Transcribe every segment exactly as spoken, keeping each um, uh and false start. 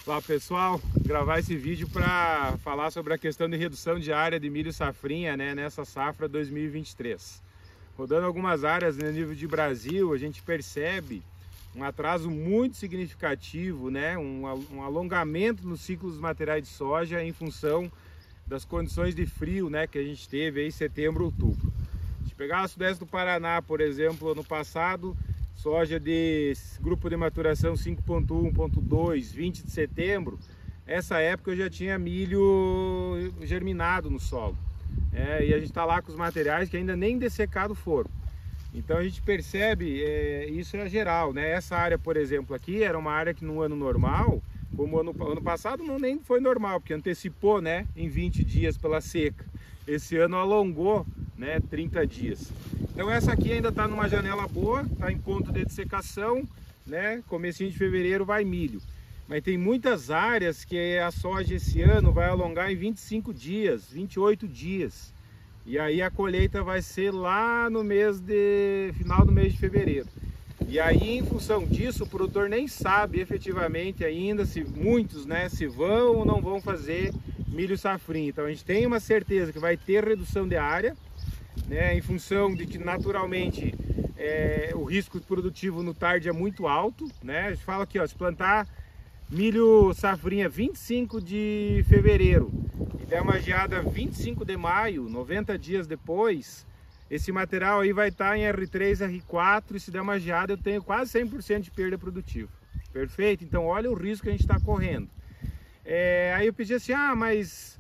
Olá pessoal, gravar esse vídeo para falar sobre a questão de redução de área de milho safrinha, né, nessa safra dois mil e vinte e três. Rodando algumas áreas no nível de Brasil, a gente percebe um atraso muito significativo, né, um, um alongamento no ciclo dos materiais de soja em função das condições de frio, né, que a gente teve aí em setembro, outubro. Se pegar o sudeste do Paraná, por exemplo, ano passado, soja de grupo de maturação cinco ponto um ponto dois, vinte de setembro, essa época eu já tinha milho germinado no solo. É, e a gente está lá com os materiais que ainda nem dessecado foram. Então a gente percebe, é, isso é geral, né? Essa área, por exemplo, aqui era uma área que no ano normal, como ano, ano passado não nem foi normal, porque antecipou, né, em vinte dias pela seca. Esse ano alongou, né, trinta dias. Então essa aqui ainda está numa janela boa, está em ponto de dessecação, né? Comecinho de fevereiro vai milho. Mas tem muitas áreas que a soja esse ano vai alongar em vinte e cinco dias, vinte e oito dias. E aí a colheita vai ser lá no mês de final do mês de fevereiro. E aí, em função disso, o produtor nem sabe efetivamente ainda se muitos, né, se vão ou não vão fazer milho safrinha. Então a gente tem uma certeza que vai ter redução de área, né, em função de que naturalmente é, o risco produtivo no tarde é muito alto, né? A gente fala aqui, ó, se plantar milho safrinha vinte e cinco de fevereiro e der uma geada vinte e cinco de maio, noventa dias depois, esse material aí vai estar em R três, R quatro, e se der uma geada eu tenho quase cem por cento de perda produtiva. Perfeito? Então olha o risco que a gente está correndo. É, aí eu pedi assim, ah, mas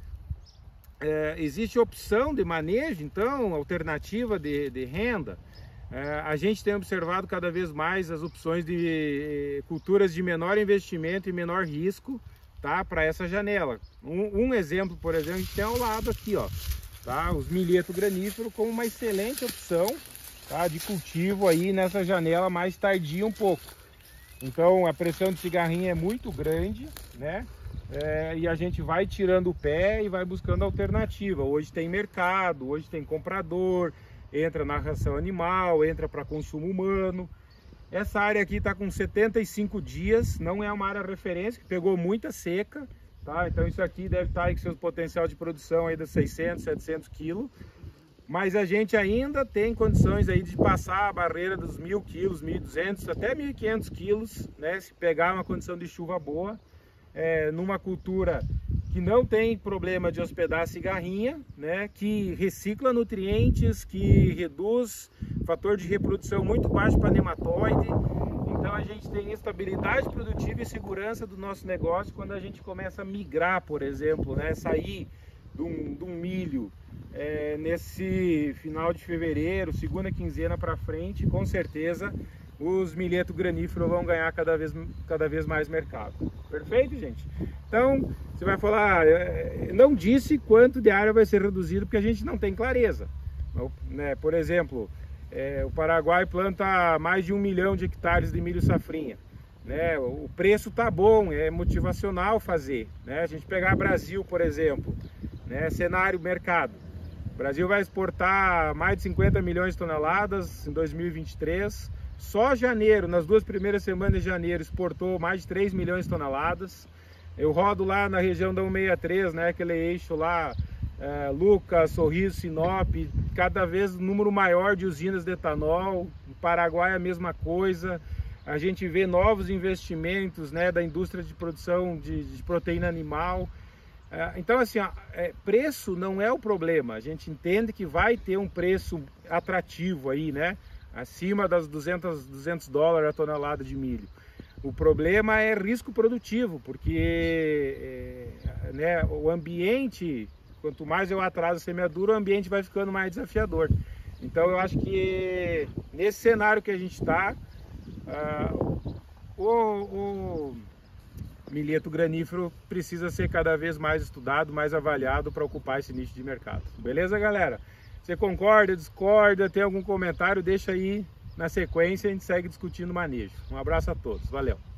é, existe opção de manejo, então, alternativa de, de renda? É, a gente tem observado cada vez mais as opções de culturas de menor investimento e menor risco, tá, para essa janela. Um, um exemplo, por exemplo, a gente tem ao lado aqui, ó, tá, os milheto granífero como uma excelente opção, tá, de cultivo aí nessa janela mais tardia um pouco. Então a pressão de cigarrinha é muito grande, né? É, e a gente vai tirando o pé e vai buscando alternativa. Hoje tem mercado, hoje tem comprador, entra na ração animal, entra para consumo humano. Essa área aqui está com setenta e cinco dias, não é uma área referência, que pegou muita seca, tá? Então isso aqui deve estar aí com seu potencial de produção aí de seiscentos, setecentos quilos. Mas a gente ainda tem condições aí de passar a barreira dos mil quilos, mil e duzentos, até mil e quinhentos quilos, né? Se pegar uma condição de chuva boa. É, numa cultura que não tem problema de hospedar cigarrinha, né, que recicla nutrientes, que reduz fator de reprodução muito baixo para nematóide. Então a gente tem estabilidade produtiva e segurança do nosso negócio quando a gente começa a migrar, por exemplo, né, sair de um, de um milho é, nesse final de fevereiro, segunda quinzena para frente, com certeza os milheto granífero vão ganhar cada vez, cada vez mais mercado. Perfeito, gente? Então, você vai falar, não disse quanto de área vai ser reduzido, porque a gente não tem clareza. Né? Por exemplo, é, o Paraguai planta mais de um milhão de hectares de milho safrinha. Né? O preço tá bom, é motivacional fazer. Né? A gente pegar Brasil, por exemplo, né? Cenário mercado. O Brasil vai exportar mais de cinquenta milhões de toneladas em dois mil e vinte e três. Só janeiro, nas duas primeiras semanas de janeiro, exportou mais de três milhões de toneladas. Eu rodo lá na região da cento e sessenta e três, né, aquele eixo lá, é, Lucas, Sorriso, Sinop, cada vez um número maior de usinas de etanol. No Paraguai a mesma coisa. A gente vê novos investimentos, né, da indústria de produção de, de proteína animal. É, então, assim, ó, é, preço não é o problema. A gente entende que vai ter um preço atrativo aí, né? Acima das duzentos, duzentos dólares a tonelada de milho. O problema é risco produtivo, porque é, né, o ambiente, quanto mais eu atraso a semeadura, o ambiente vai ficando mais desafiador. Então eu acho que nesse cenário que a gente está, uh, o, o milheto granífero precisa ser cada vez mais estudado, mais avaliado para ocupar esse nicho de mercado. Beleza, galera? Você concorda, discorda, tem algum comentário, deixa aí na sequência, a gente segue discutindo o manejo. Um abraço a todos, valeu!